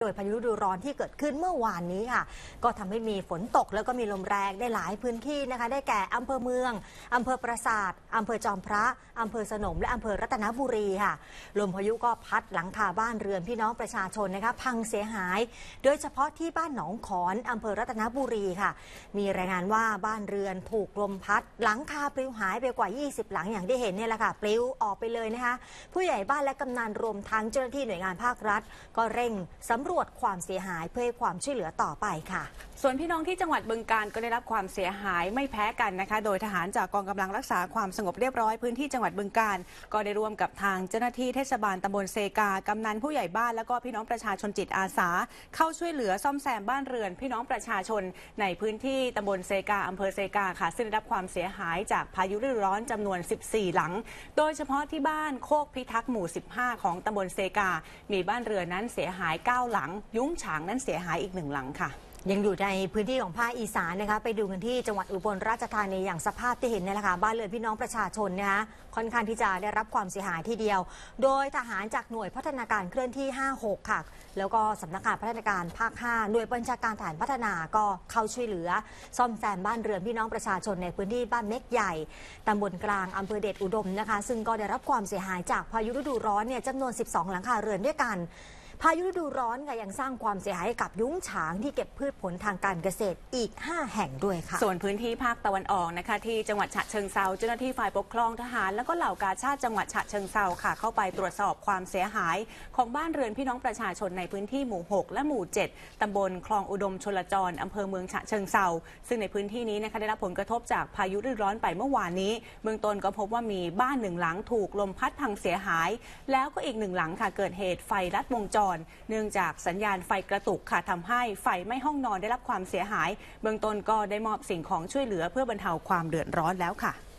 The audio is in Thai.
โดยพายุฤดูร้อนที่เกิดขึ้นเมื่อวานนี้ค่ะก็ทำให้มีฝนตกแล้วก็มีลมแรงได้หลายพื้นที่นะคะได้แก่อำเภอเมืองอำเภอปราสาทอำเภอจอมพระอำเภอสนมและอำเภอรัตนบุรีค่ะลมพายุก็พัดหลังคาบ้านเรือนพี่น้องประชาชนนะคะพังเสียหายโดยเฉพาะที่บ้านหนองขอนอำเภอรัตนบุรีค่ะมีรายงานว่าบ้านเรือนถูกลมพัดหลังคาปลิวหายไปกว่า20หลังอย่างที่เห็นเนี่ยแหละค่ะปลิวออกไปเลยนะคะผู้ใหญ่บ้านและกำนันรวมทั้งเจ้าหน้าที่หน่วยงานภาครัฐก็เร่งสำรวจความเสียหายเพื่อให้ความช่วยเหลือต่อไปค่ะส่วนพี่น้องที่จังหวัดบึงกาฬก็ได้รับความเสียหายไม่แพ้กันนะคะโดยทหารจากกองกำลังรักษาความสงบเรียบร้อยพื้นที่จังหวัดบึงกาฬก็ได้ร่วมกับทางเจ้าหน้าที่เทศบาลตำบลเซกากำนันผู้ใหญ่บ้านแล้วก็พี่น้องประชาชนจิตอาสาเข้าช่วยเหลือซ่อมแซมบ้านเรือนพี่น้องประชาชนในพื้นที่ตำบลเซกาอำเภอเซกาค่ะซึ่งได้รับความเสียหายจากพายุฤดูร้อนจำนวน14หลังโดยเฉพาะที่บ้านโคกพิทักษ์หมู่15ของตำบลเซกามีบ้านเรือนนั้นเสียหาย9หลังยุ้งฉางนั้นเสียหายอีก1หลังค่ะยังอยู่ในพื้นที่ของภาคอีสานนะคะไปดูกันที่จังหวัดอุบลราชธานีอย่างสภาพที่เห็นนี่แหละค่ะบ้านเรือนพี่น้องประชาชนนะคะค่อนข้างที่จะได้รับความเสียหายทีเดียวโดยทหารจากหน่วยพัฒนาการเคลื่อนที่56ค่ะแล้วก็สำนักงานพัฒนาการภาค5หน่วยบัญชาการฐานพัฒนาก็เข้าช่วยเหลือซ่อมแซมบ้านเรือนพี่น้องประชาชนในพื้นที่บ้านเม็กใหญ่ตำบลกลางอำเภอเดชอุดมนะคะซึ่งก็ได้รับความเสียหายจากพายุฤดูร้อนเนี่ยจำนวน12หลังคาเรือนด้วยกันพายุฤดูร้อนค่ะยังสร้างความเสียหายให้กับยุ้งฉางที่เก็บพืชผลทางการเกษตรอีก5แห่งด้วยค่ะส่วนพื้นที่ภาคตะวันออกนะคะที่จังหวัดฉะเชิงเทราเจ้าหน้าที่ฝ่ายปกครองทหารแล้วก็เหล่ากาชาดจังหวัดฉะเชิงเทราค่ะเข้าไปตรวจสอบความเสียหายของบ้านเรือนพี่น้องประชาชนในพื้นที่หมู่6และหมู่7ตำบลคลองอุดมชลจรอำเภอเมืองฉะเชิงเทราซึ่งในพื้นที่นี้นะคะได้รับผลกระทบจากพายุฤดูร้อนไปเมื่อวานนี้เบื้องต้นก็พบว่ามีบ้าน1หลังถูกลมพัดพังเสียหายแล้วก็อีก1หลังค่ะเกิดเหตุไฟลัดวงจรเนื่องจากสัญญาณไฟกระตุกค่ะทำให้ไฟไหม้ห้องนอนได้รับความเสียหายเบื้องต้นก็ได้มอบสิ่งของช่วยเหลือเพื่อบรรเทาความเดือดร้อนแล้วค่ะ